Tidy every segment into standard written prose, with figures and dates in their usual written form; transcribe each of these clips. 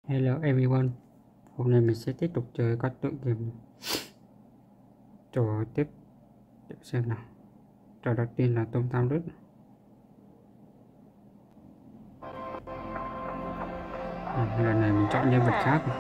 Hello everyone, hôm nay mình sẽ tiếp tục chơi các tựa game trò tiếp để xem nào. Trò đầu tiên là tôm tam lướt. Lần này mình chọn nhân vật khác.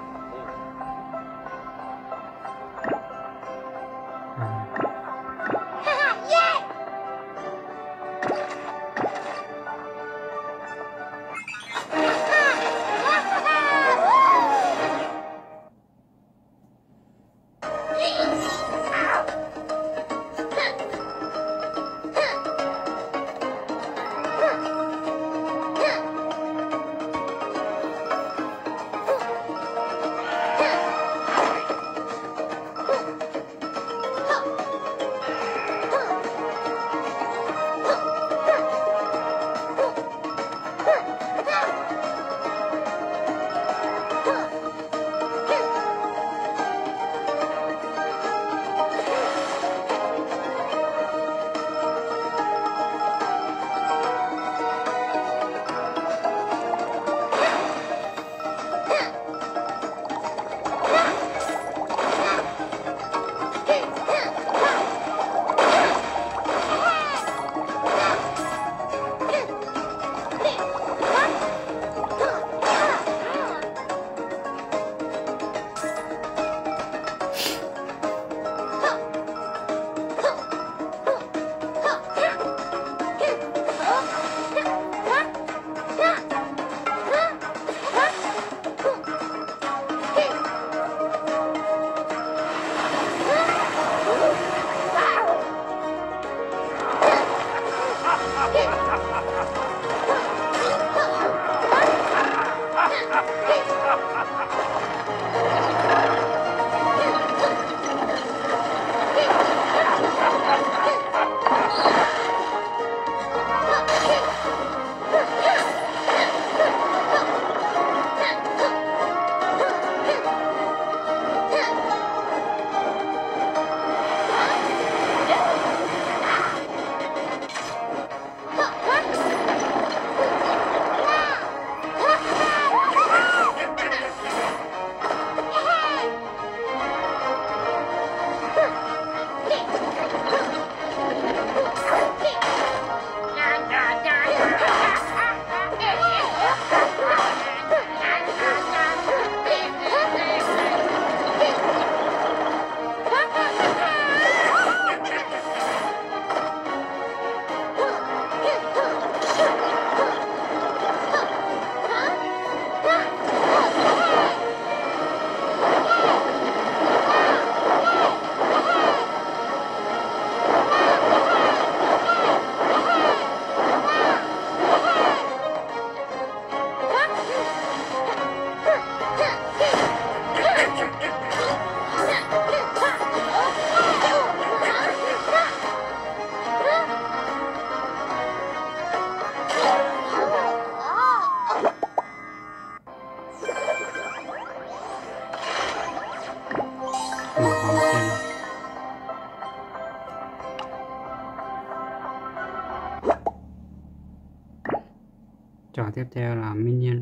Trò tiếp theo là Minion.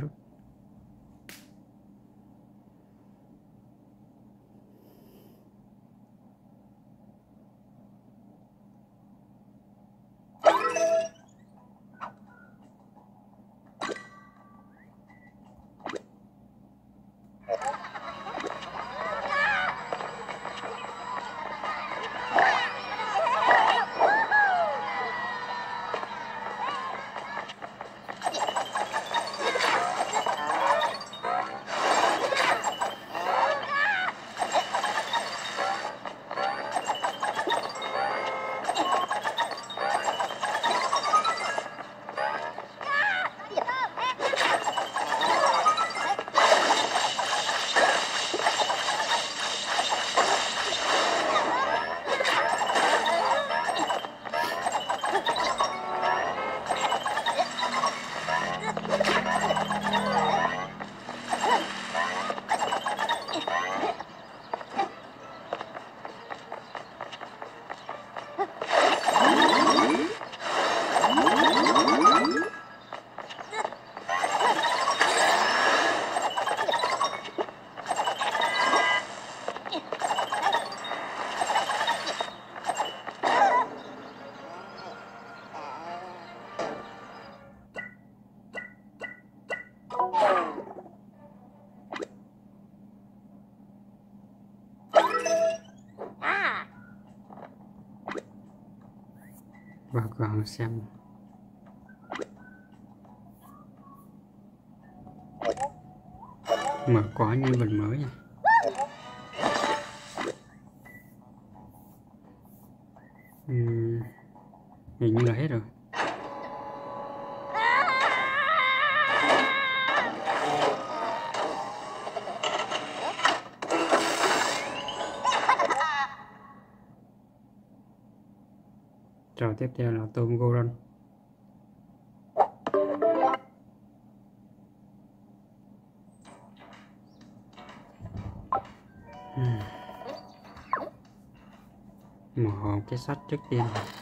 vào cửa hàng xem. Mở có nhân vật mới này. Hình như là hết rồi. Trò tiếp theo là tôm Goron. Mở hòm cái sắt trước tiên.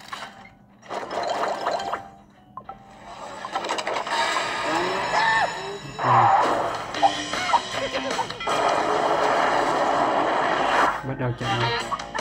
Bắt đầu chạy.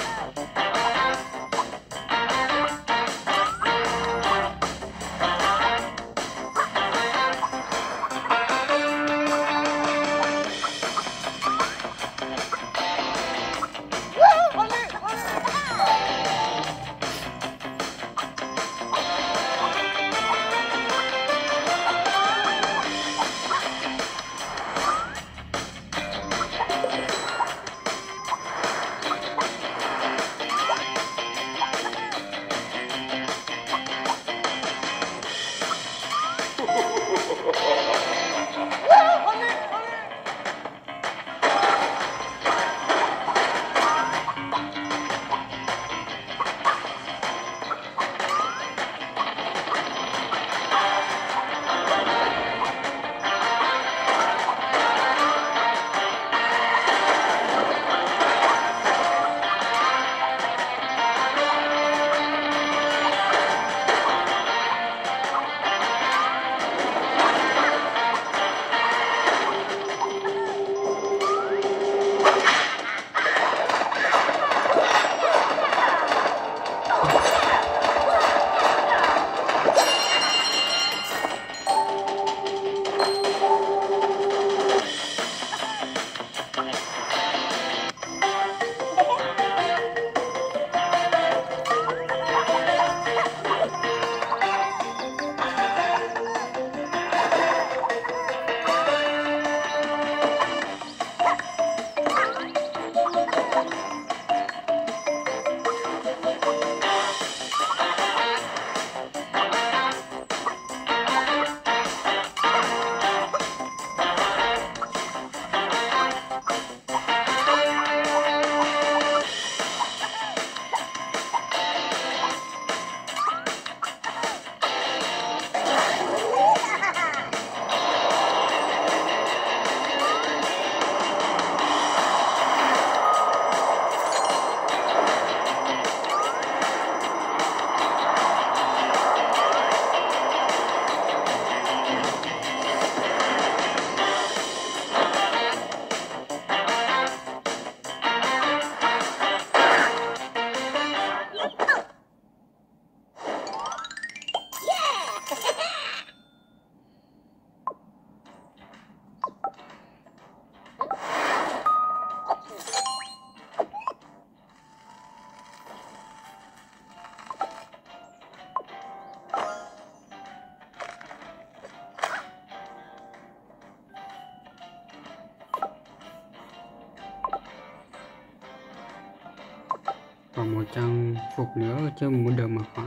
Còn một trang phục nữa chưa muốn được mở khóa.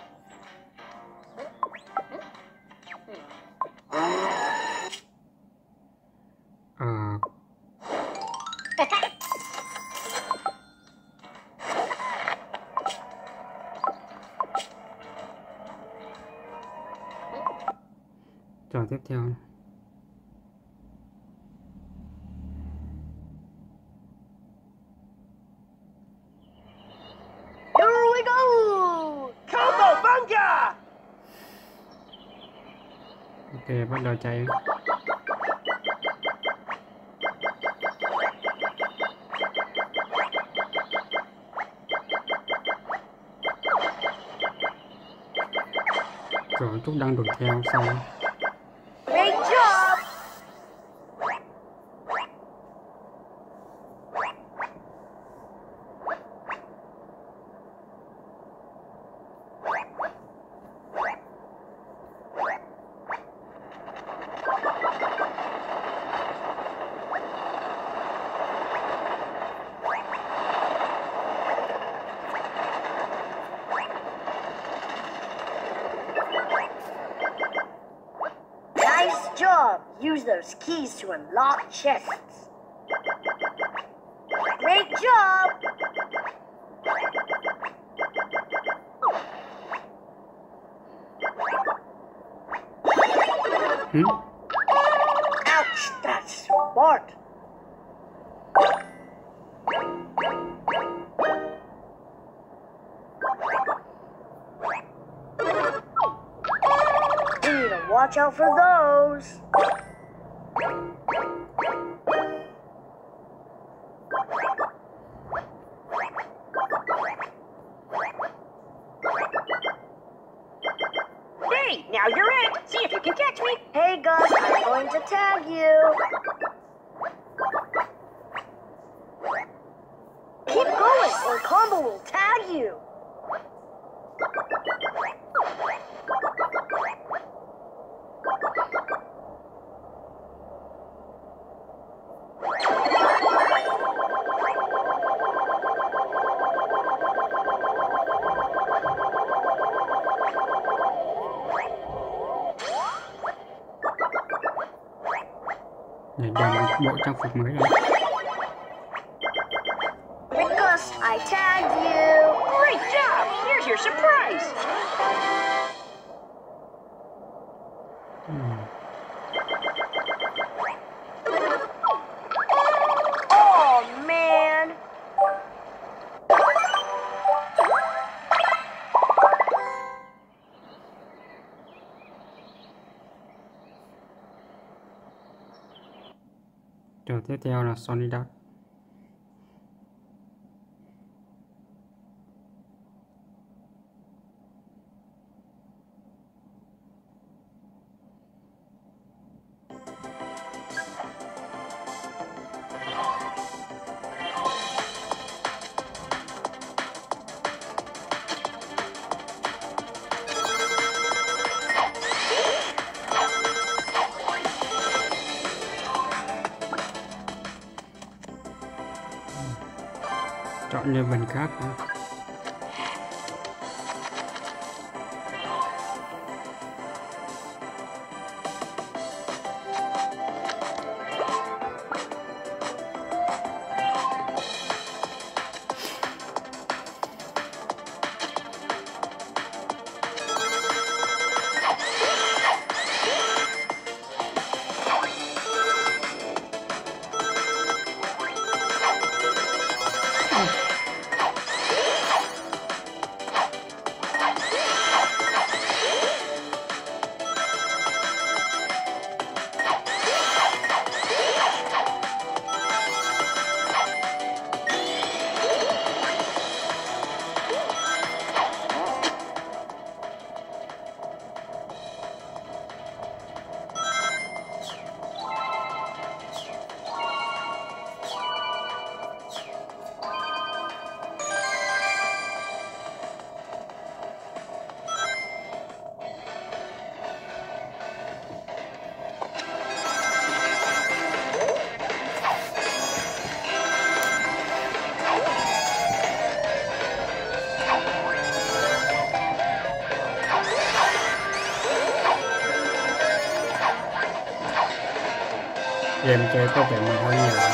Trò tiếp theo. Ok, bắt đầu chạy. Rồi Trúc đang đuổi theo sau. use those keys to unlock chests. Great job! Ouch, that's smart. We need to watch out for those. Hey, now you're it. See if you can catch me. Hey Gus, I'm going to tag you. Keep going or Combo will tag you. Để đầm một bộ trang phục mới rồi. Gus, I tagged you. Great job. Here's your surprise. Oh, man. Trò tiếp theo là Sony Duck. Chọn level khác nữa. Game chơi có vẻ mình hơi nhiều.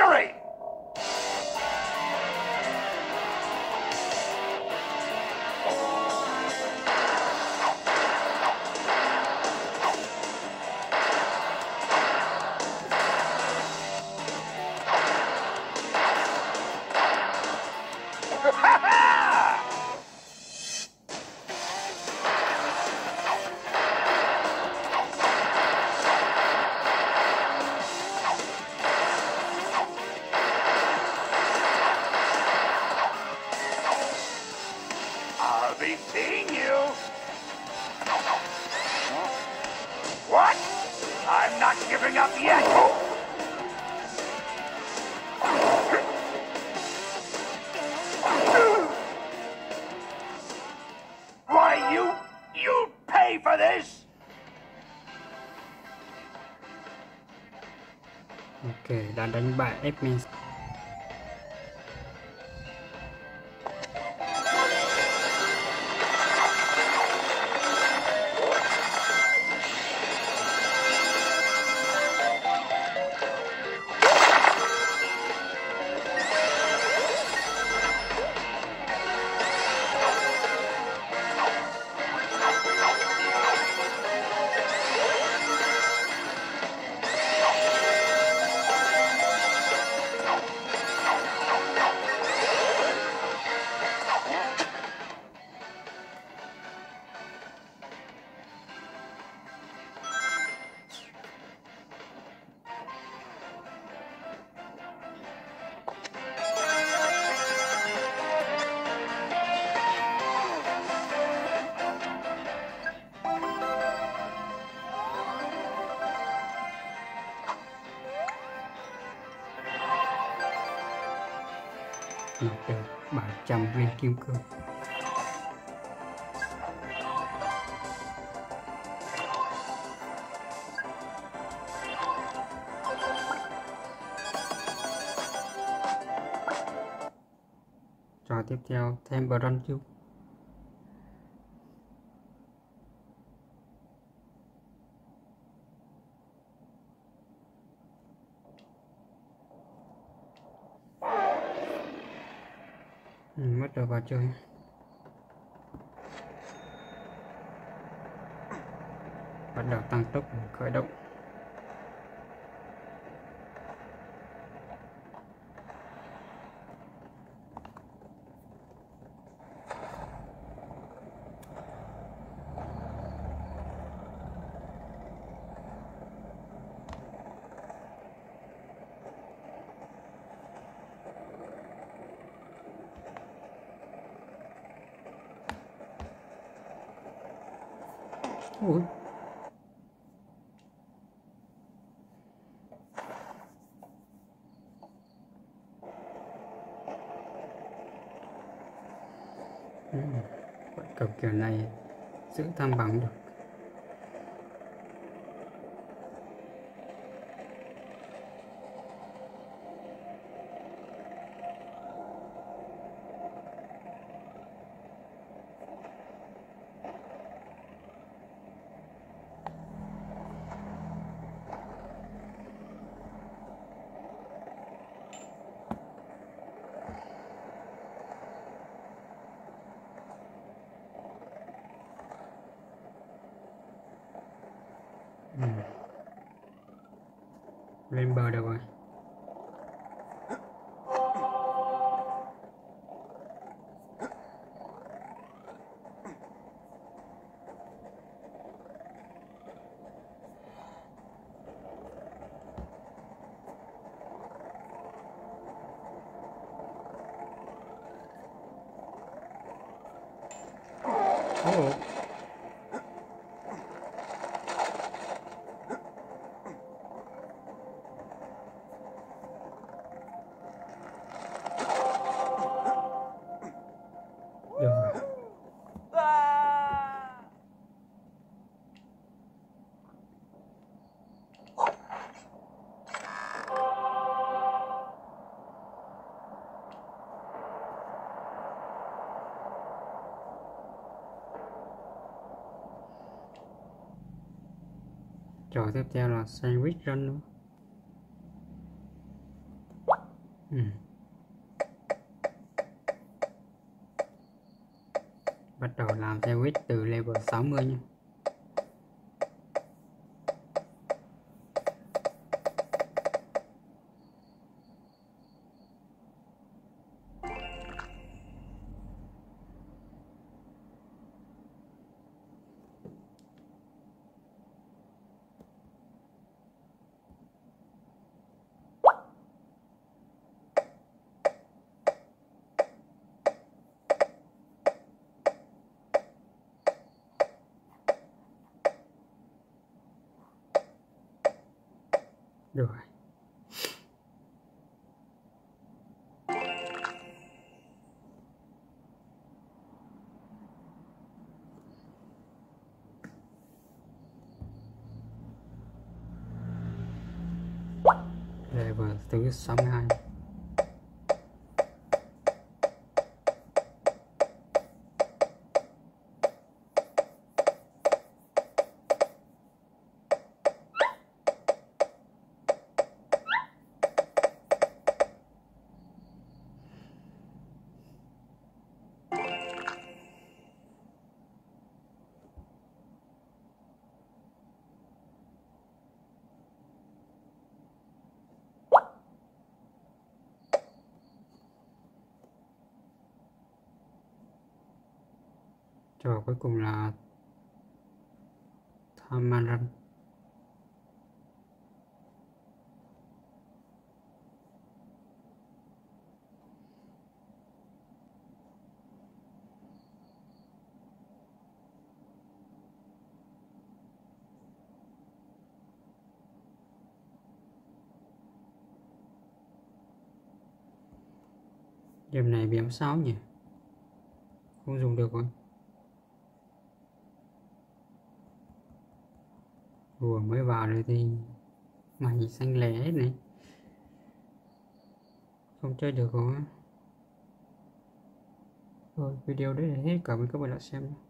Hurry! I'll be seeing you. What? I'm not giving up yet. Why, you pay for this? Ok, đã đánh bại admin. Được 300 viên kim cương. Trò tiếp theo thêm bronze cube. Mất đầu vào chơi. Bắt đầu tăng tốc khởi động. Ui. Quả cầu kiểu này giữ thăng bằng được. Lên bờ được rồi. Oh. Được rồi. Trò tiếp theo là sandwich run nữa. Bắt đầu làm xe buýt từ level 60 nha. Rồi. Level thứ 62. Trò cuối cùng là Thamaran. Game này bị 6 nhỉ, không dùng được rồi. Vừa mới vào đây thì mày xanh lẻ hết này, không chơi được rồi. Rồi video đấy là hết, cảm ơn các bạn đã xem.